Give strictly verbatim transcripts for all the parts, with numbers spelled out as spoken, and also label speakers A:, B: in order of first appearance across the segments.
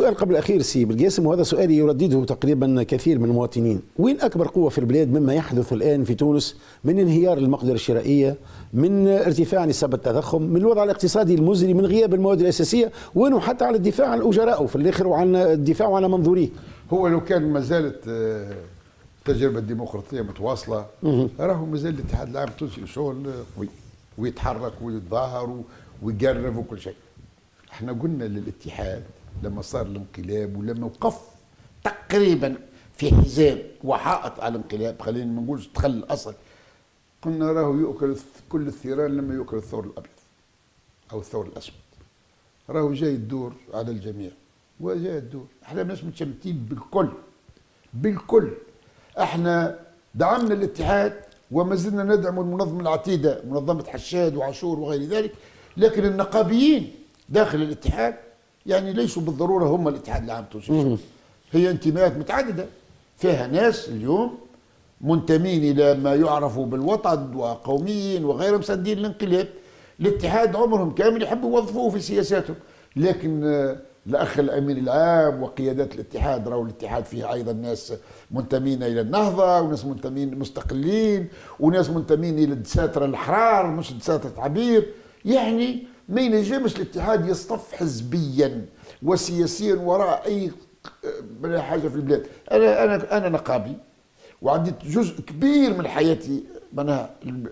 A: سؤال قبل الأخير سي بالقاسم، وهذا سؤال يردده تقريبا كثير من المواطنين، وين أكبر قوة في البلاد مما يحدث الآن في تونس من انهيار المقدرة الشرائية، من ارتفاع نسب التضخم، من الوضع الاقتصادي المزري، من غياب المواد الأساسية، وينه حتى على الدفاع عن الأجراء في الآخر وعن الدفاع على منظوريه؟
B: هو لو كان ما زالت التجربة الديمقراطية متواصلة راهو ما زال الاتحاد العام التونسي شغل قوي ويتحرك ويتظاهر ويقرب وكل شيء. احنا قلنا للاتحاد لما صار الانقلاب ولما وقف تقريبا في حزام وحائط على الانقلاب، خلينا ما نقولش دخل الاصل، قلنا راهو يؤكل كل الثيران لما يؤكل الثور الابيض او الثور الاسود. راهو جاي الدور على الجميع وجاي الدور، احنا مش متشمتين بالكل بالكل. احنا دعمنا الاتحاد وما زلنا ندعم المنظمه العتيده منظمه حشاد وعاشور وغير ذلك، لكن النقابيين داخل الاتحاد يعني ليسوا بالضروره هم الاتحاد العام التونسي. هي انتماءات متعدده، فيها ناس اليوم منتمين الى ما يعرف بالوطن وقوميين وغيرهم مساندين الانقلاب. الاتحاد عمرهم كامل يحبوا يوظفوه في سياساتهم، لكن الاخ الامين العام وقيادات الاتحاد راهو الاتحاد فيه ايضا ناس منتمين الى النهضه وناس منتمين مستقلين وناس منتمين الى الدساتره الاحرار مش دساتره عبير. يعني ما ينجمش الاتحاد يصطف حزبيا وسياسيا وراء اي حاجه في البلاد. انا انا انا نقابي وعندي جزء كبير من حياتي معناها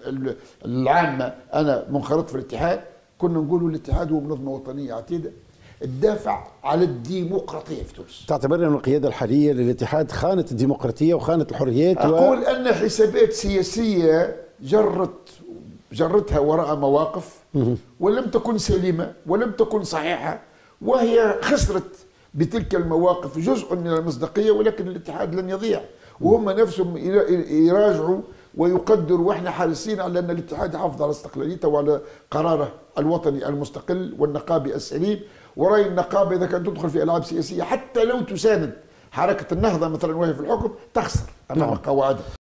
B: العامه انا منخرط في الاتحاد. كنا نقولوا الاتحاد هو منظمه وطنيه عتيده تدافع على الديمقراطيه في تونس.
A: تعتبر ان القياده الحاليه للاتحاد خانت الديمقراطيه وخانت الحريات؟
B: اقول و... ان حسابات سياسيه جرت جرتها وراء مواقف ولم تكن سليمه ولم تكن صحيحه، وهي خسرت بتلك المواقف جزء من المصداقيه، ولكن الاتحاد لن يضيع وهم نفسهم يراجعوا ويقدروا، واحنا حريصين على ان الاتحاد يحافظ على استقلاليته وعلى قراره الوطني المستقل والنقابي السليم. وراي النقابه اذا كانت تدخل في العاب سياسيه حتى لو تساند حركه النهضه مثلا وهي في الحكم تخسر امام قواعدها.